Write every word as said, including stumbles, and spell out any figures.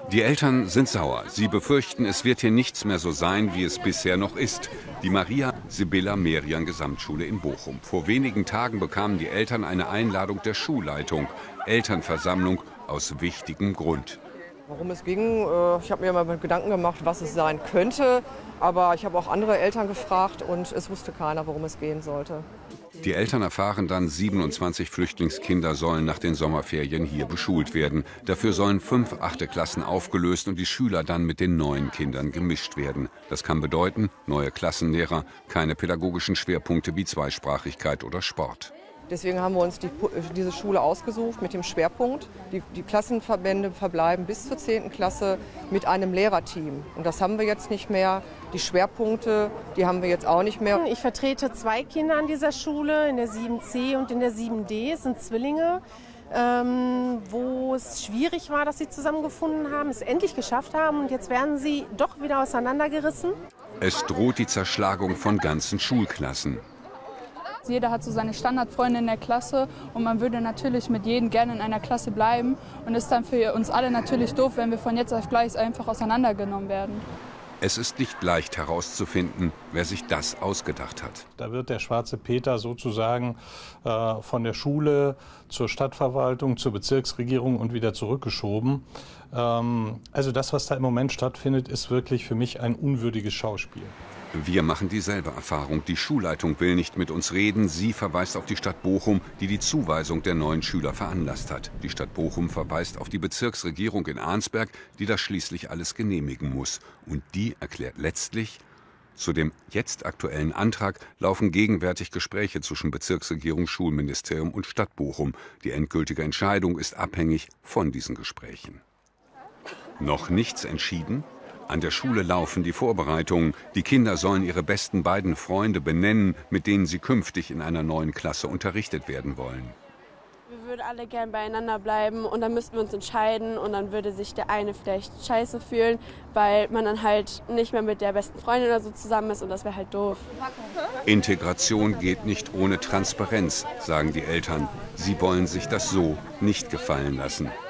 Die Eltern sind sauer. Sie befürchten, es wird hier nichts mehr so sein, wie es bisher noch ist. Die Maria-Sibylla-Merian-Gesamtschule in Bochum. Vor wenigen Tagen bekamen die Eltern eine Einladung der Schulleitung. Elternversammlung aus wichtigem Grund. Worum es ging, ich habe mir mal Gedanken gemacht, was es sein könnte. Aber ich habe auch andere Eltern gefragt und es wusste keiner, worum es gehen sollte. Die Eltern erfahren dann, siebenundzwanzig Flüchtlingskinder sollen nach den Sommerferien hier beschult werden. Dafür sollen fünf achte Klassen aufgelöst und die Schüler dann mit den neuen Kindern gemischt werden. Das kann bedeuten, neue Klassenlehrer, keine pädagogischen Schwerpunkte wie Zweisprachigkeit oder Sport. Deswegen haben wir uns die, diese Schule ausgesucht mit dem Schwerpunkt. Die, die Klassenverbände verbleiben bis zur zehnten Klasse mit einem Lehrerteam. Und das haben wir jetzt nicht mehr. Die Schwerpunkte, die haben wir jetzt auch nicht mehr. Ich vertrete zwei Kinder an dieser Schule, in der sieben C und in der sieben D. Es sind Zwillinge, ähm, wo es schwierig war, dass sie zusammengefunden haben, es endlich geschafft haben. Und jetzt werden sie doch wieder auseinandergerissen. Es droht die Zerschlagung von ganzen Schulklassen. Jeder hat so seine Standardfreunde in der Klasse und man würde natürlich mit jedem gerne in einer Klasse bleiben. Und es ist dann für uns alle natürlich doof, wenn wir von jetzt auf gleich einfach auseinandergenommen werden. Es ist nicht leicht herauszufinden, wer sich das ausgedacht hat. Da wird der Schwarze Peter sozusagen äh, von der Schule zur Stadtverwaltung, zur Bezirksregierung und wieder zurückgeschoben. Ähm, also das, was da im Moment stattfindet, ist wirklich für mich ein unwürdiges Schauspiel. Wir machen dieselbe Erfahrung. Die Schulleitung will nicht mit uns reden. Sie verweist auf die Stadt Bochum, die die Zuweisung der neuen Schüler veranlasst hat. Die Stadt Bochum verweist auf die Bezirksregierung in Arnsberg, die das schließlich alles genehmigen muss. Und die erklärt letztlich, zu dem jetzt aktuellen Antrag laufen gegenwärtig Gespräche zwischen Bezirksregierung, Schulministerium und Stadt Bochum. Die endgültige Entscheidung ist abhängig von diesen Gesprächen. Noch nichts entschieden? An der Schule laufen die Vorbereitungen. Die Kinder sollen ihre besten beiden Freunde benennen, mit denen sie künftig in einer neuen Klasse unterrichtet werden wollen. Wir würden alle gern beieinander bleiben und dann müssten wir uns entscheiden und dann würde sich der eine vielleicht scheiße fühlen, weil man dann halt nicht mehr mit der besten Freundin oder so zusammen ist und das wäre halt doof. Integration geht nicht ohne Transparenz, sagen die Eltern. Sie wollen sich das so nicht gefallen lassen.